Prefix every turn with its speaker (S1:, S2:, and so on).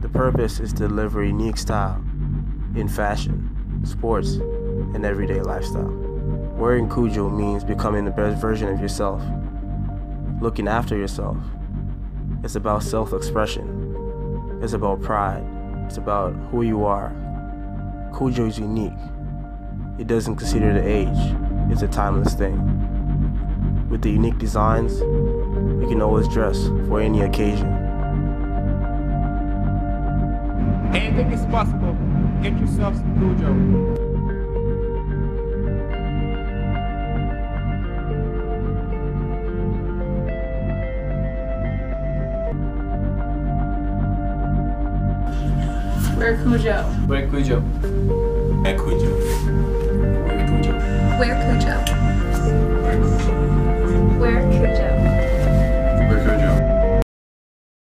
S1: The purpose is to deliver a unique style in fashion, sports, and everyday lifestyle. Wearing Koudjo means becoming the best version of yourself, looking after yourself. It's about self-expression. It's about pride. It's about who you are. Koudjo is unique. It doesn't consider the age. It's a timeless thing. With the unique designs, you can always dress for any occasion.
S2: Anything is possible. Get yourself some Koudjo.
S3: Wear Koudjo.
S4: Wear Koudjo.
S5: Wear Koudjo.
S4: Wear Koudjo.
S3: Wear Koudjo.
S5: Wear Koudjo.
S3: Wear Koudjo.